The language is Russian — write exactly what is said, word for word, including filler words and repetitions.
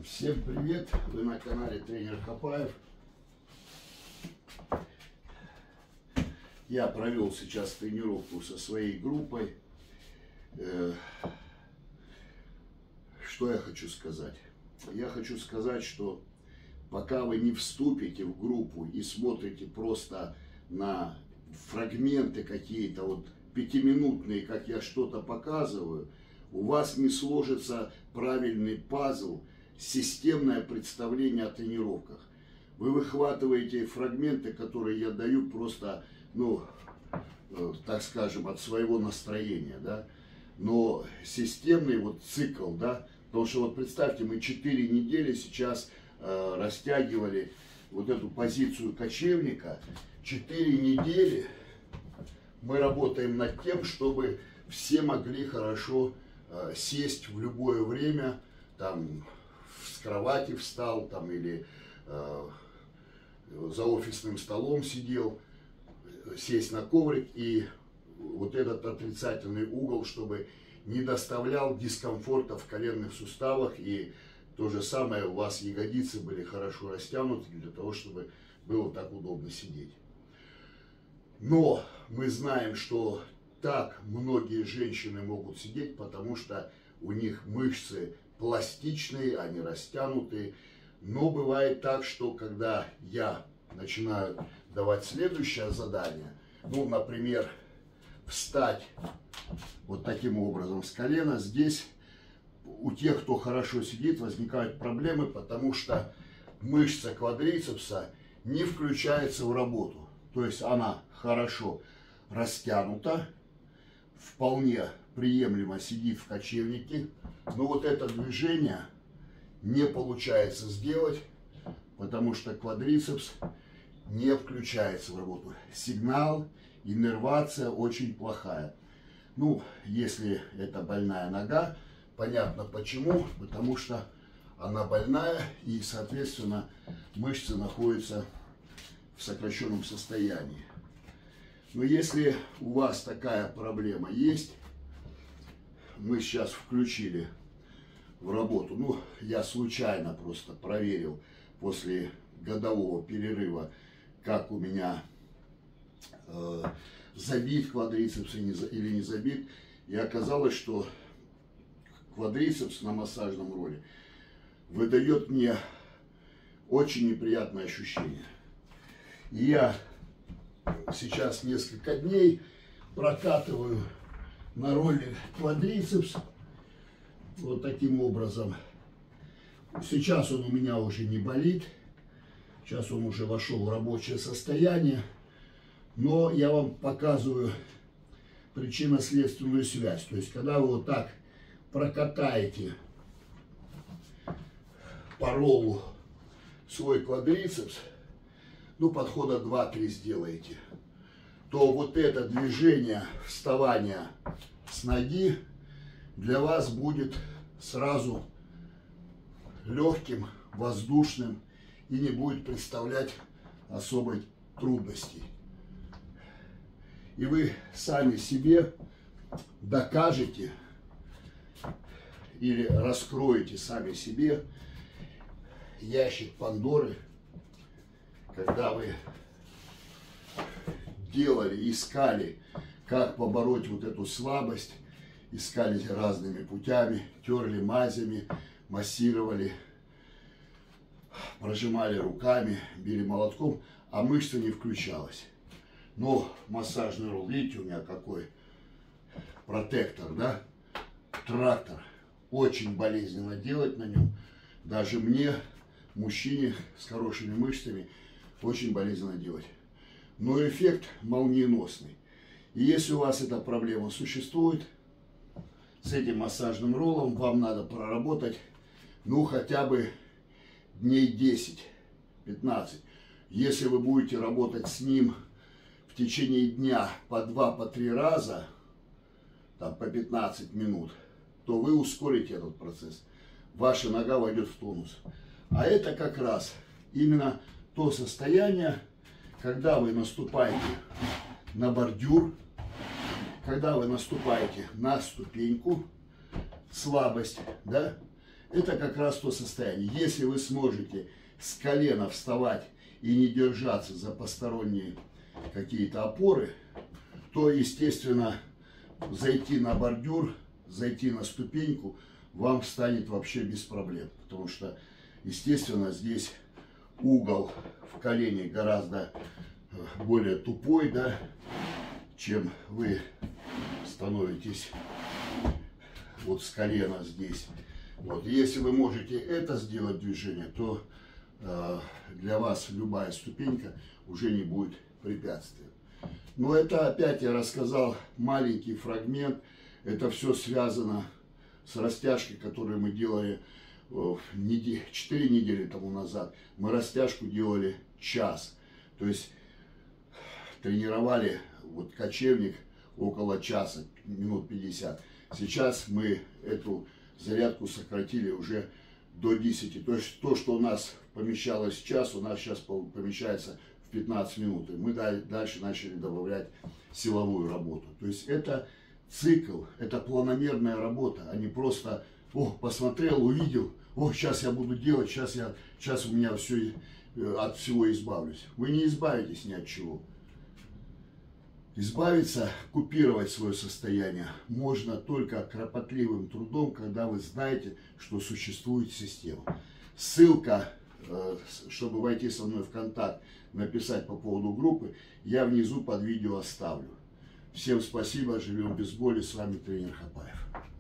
Всем привет! Вы на канале Тренер Хапаев. Я провел сейчас тренировку со своей группой. Что я хочу сказать? Я хочу сказать, что пока вы не вступите в группу и смотрите просто на фрагменты какие-то, вот пятиминутные, как я что-то показываю, у вас не сложится правильный пазл, системное представление о тренировках. Вы выхватываете фрагменты, которые я даю просто, ну, э, так скажем, от своего настроения, да. Но системный вот цикл, да, потому что вот представьте, мы четыре недели сейчас э, растягивали вот эту позицию кочевника. четыре недели мы работаем над тем, чтобы все могли хорошо э, сесть в любое время, там, с кровати встал, там, или э, за офисным столом сидел, сесть на коврик, и вот этот отрицательный угол, чтобы не доставлял дискомфорта в коленных суставах, и то же самое, у вас ягодицы были хорошо растянуты для того, чтобы было так удобно сидеть. Но мы знаем, что так многие женщины могут сидеть, потому что у них мышцы пластичные, они растянутые. Но бывает так, что когда я начинаю давать следующее задание, ну, например, встать вот таким образом с колена, здесь у тех, кто хорошо сидит, возникают проблемы, потому что мышца квадрицепса не включается в работу. То есть она хорошо растянута, вполне приемлемо сидит в кочевнике, но вот это движение не получается сделать, потому что квадрицепс не включается в работу. Сигнал, иннервация очень плохая. Ну, если это больная нога, понятно почему, потому что она больная, и, соответственно, мышцы находятся в сокращенном состоянии. Но если у вас такая проблема есть, мы сейчас включили в работу, ну, я случайно просто проверил после годового перерыва, как у меня э, забит квадрицепс или не забит, и оказалось, что квадрицепс на массажном роле выдает мне очень неприятное ощущение. И я сейчас несколько дней прокатываю на роллере квадрицепс вот таким образом. Сейчас он у меня уже не болит, сейчас он уже вошел в рабочее состояние, но я вам показываю причинно-следственную связь. То есть, когда вы вот так прокатаете по роллу свой квадрицепс, ну, подхода два-три сделаете, то вот это движение вставания с ноги для вас будет сразу легким, воздушным и не будет представлять особой трудностей. И вы сами себе докажете или раскроете сами себе ящик Пандоры, когда вы делали, искали, как побороть вот эту слабость, искали разными путями, терли мазями, массировали, прожимали руками, били молотком, а мышца не включалась. Но массажный ролл, видите, у меня какой протектор, да, трактор, очень болезненно делать на нем, даже мне, мужчине с хорошими мышцами, очень болезненно делать. Но эффект молниеносный. И если у вас эта проблема существует, с этим массажным роллом вам надо проработать, ну, хотя бы дней десять-пятнадцать. Если вы будете работать с ним в течение дня по два, по три раза, там, по пятнадцать минут, то вы ускорите этот процесс. Ваша нога войдет в тонус. А это как раз именно то состояние, когда вы наступаете на бордюр, когда вы наступаете на ступеньку, слабость, да, это как раз то состояние. Если вы сможете с колена вставать и не держаться за посторонние какие-то опоры, то, естественно, зайти на бордюр, зайти на ступеньку вам станет вообще без проблем. Потому что, естественно, здесь угол в колене гораздо более тупой, да, чем вы становитесь вот с колена здесь. Вот. Если вы можете это сделать движение, то э, для вас любая ступенька уже не будет препятствием. Но это опять я рассказал маленький фрагмент. Это все связано с растяжкой, которую мы делали четыре недели тому назад. Мы растяжку делали час. То есть тренировали вот кочевник около часа, минут пятьдесят. Сейчас мы эту зарядку сократили уже до десяти. То есть то, что у нас помещалось в час, у нас сейчас помещается в пятнадцать минут. И мы дальше начали добавлять силовую работу. То есть это цикл, это планомерная работа, а не просто, о, посмотрел, увидел, о, сейчас я буду делать, сейчас, я, сейчас у меня все, от всего избавлюсь. Вы не избавитесь ни от чего. Избавиться, купировать свое состояние можно только кропотливым трудом, когда вы знаете, что существует система. Ссылка, чтобы войти со мной в контакт, написать по поводу группы, я внизу под видео оставлю. Всем спасибо, живем без боли, с вами тренер Хапаев.